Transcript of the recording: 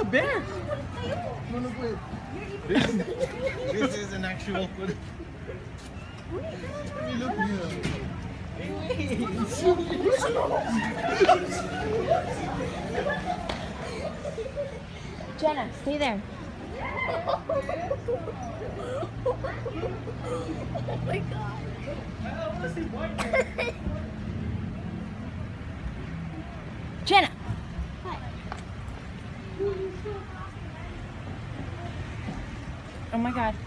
bear. This is an actual. Let me look here. Jenna, stay there. Oh my god. Jenna. Oh my god.